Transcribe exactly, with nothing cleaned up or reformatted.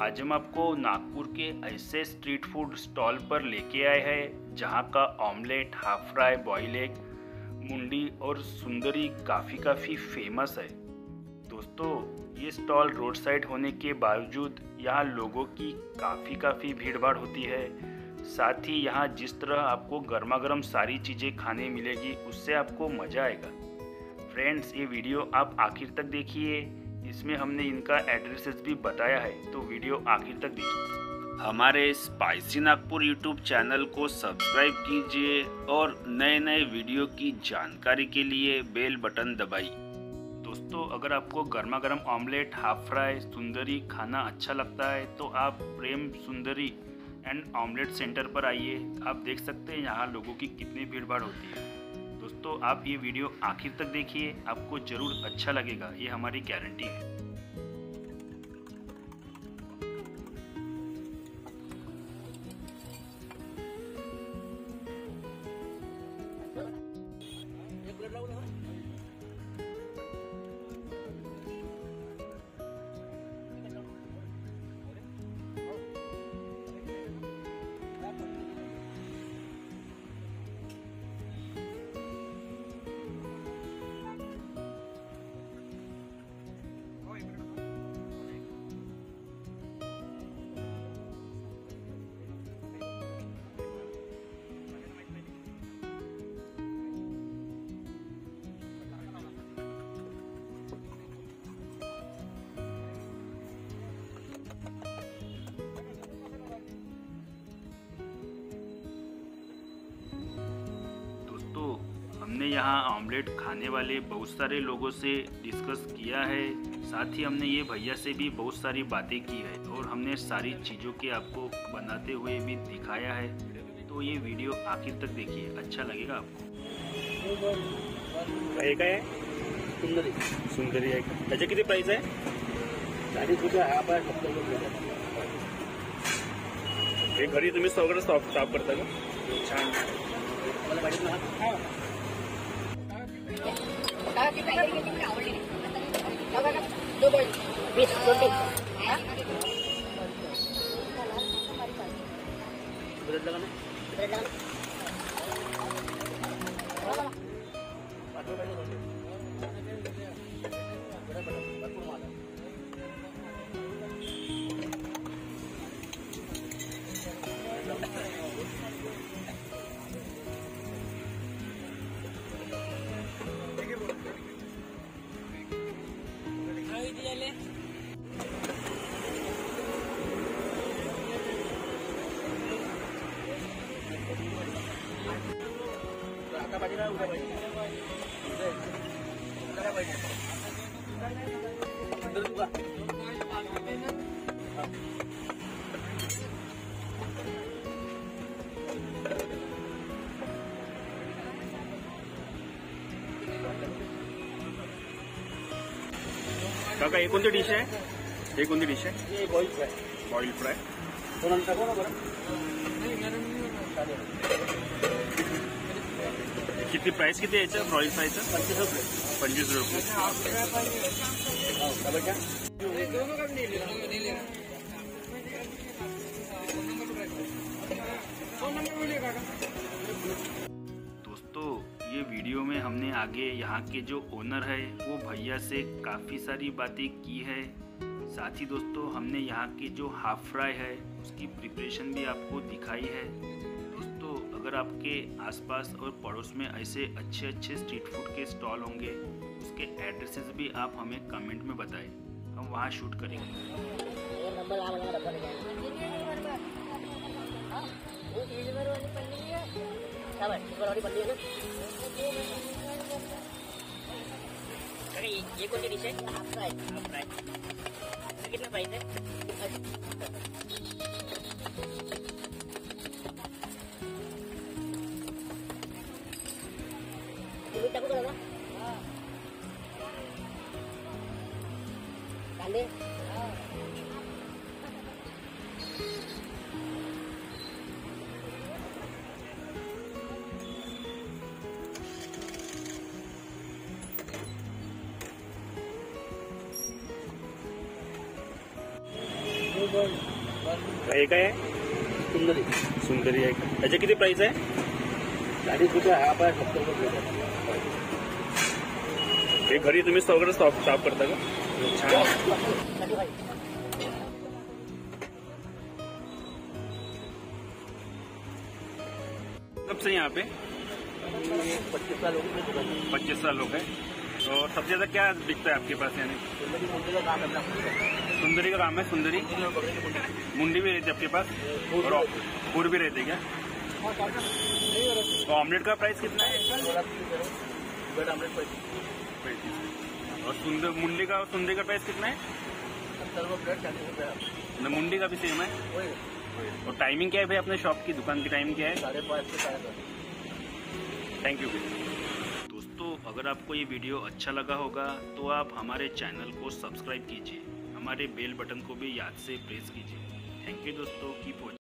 आज हम आपको नागपुर के ऐसे स्ट्रीट फूड स्टॉल पर लेके आए हैं जहां का omelette, half fry, boil egg, मुंडी और सुंदरी काफ़ी काफ़ी फेमस है। दोस्तों, ये स्टॉल रोड साइड होने के बावजूद यहाँ लोगों की काफ़ी काफ़ी भीड़ भाड़ होती है। साथ ही यहाँ जिस तरह आपको गर्मा गर्म सारी चीज़ें खाने मिलेगी उससे आपको मज़ा आएगा। फ्रेंड्स, ये वीडियो आप आखिर तक देखिए, इसमें हमने इनका एड्रेसेस भी बताया है, तो वीडियो आखिर तक देखिए। हमारे स्पाइसी नागपुर यूट्यूब चैनल को सब्सक्राइब कीजिए और नए नए वीडियो की जानकारी के लिए बेल बटन दबाइए। दोस्तों, अगर आपको गर्मा गर्म ऑमलेट, हाफ फ्राई, सुंदरी खाना अच्छा लगता है तो आप प्रेम सुंदरी एंड ऑमलेट सेंटर पर आइए। आप देख सकते हैं यहाँ लोगों की कितनी भीड़ भाड़ होती है। दोस्तों, आप ये वीडियो आखिर तक देखिए, आपको ज़रूर अच्छा लगेगा, ये हमारी गारंटी है। हमने यहाँ ऑमलेट खाने वाले बहुत सारे लोगों से डिस्कस किया है। साथ ही हमने ये भैया से भी बहुत सारी बातें की है और हमने सारी चीज़ों के आपको बनाते हुए भी दिखाया है। तो ये वीडियो आखिर तक देखिए, अच्छा लगेगा आपको। काय काय सुंदरी सुंदरी आहे का? त्याचे किती प्राइस आहे? चाळीस रुपये हा बाय फक्त। हे घरी तुम्ही सगळं स्टॉप स्टॉप करता का? छान। मला पाहिजे ना। हां, ती पाहिजे की ती आवडली नाही बघा ना, दो बॉल वीस ट्वेंटी हां बदल लगा ना, बदल लगा बघा पाठव पाहिजे होते बरोबर भरपूर माल आहे। आता पाहिजे ना, उद्या पाहिजे उद्या पाहिजे सुंदर तुला काका हे कोणती डिश आहे? हे कोणती डिश आहे? हे बॉईल फ्राय। बॉईल फ्राय दोन टाकू ना बरं। किती प्राइस किती आहे याचं ब्रॉईल फ्रायचं? पंचवीस रुपये। पंचवीस रुपये दोस्तों, ये वीडियो में हमने आगे यहाँ के जो ओनर है वो भैया से काफ़ी सारी बातें की है। साथ ही दोस्तों, हमने यहाँ के जो हाफ फ्राई है उसकी प्रिपरेशन भी आपको दिखाई है। दोस्तों, अगर आपके आसपास और पड़ोस में ऐसे अच्छे अच्छे स्ट्रीट फूड के स्टॉल होंगे, उसके एड्रेसेस भी आप हमें कमेंट में बताएं, हम वहाँ शूट करेंगे। ये कौन सी डिश है? Half fry. हाफ फ्राई कितना प्राइस है? टाकू का ना कांदे हे काय आहे? सुंदरी सुंदरी आहे का? त्याचे किती प्राइस आहे? चाळीस रुपये हाफ आहे, सत्तर रुपये. हे घरी तुम्ही सगळं साफ साफ करता का? छान. कब से यहाँ पे? पच्चीस साल हो गए दुकान में. पच्चीस साल हो गए. तो सबसे ज्यादा क्या बिकता है आपके पास? यानी सुंदरी मुंडी का काम है अपना. सुंदरी का काम है. सुंदरी मुंडी भी रहती है आपके पास और फूड भी रहते क्या? तो ऑमलेट का प्राइस कितना है? ब्रेड आमलेट पैंतीस. और सुंदर मुंडी का सुंदरी का प्राइस कितना है? सत्तर रुपये प्लेट, चालीस रुपये. न मुंडी का भी सेम है. वही और टाइमिंग क्या है भाई अपने शॉप की, दुकान की टाइमिंग क्या है? साढ़े पाँच से साढ़े दस. Thank you. दोस्तों, अगर आपको ये वीडियो अच्छा लगा होगा तो आप हमारे चैनल को सब्सक्राइब कीजिए, हमारे बेल बटन को भी याद से प्रेस कीजिए. थैंक यू दोस्तों, कीप वॉचिंग.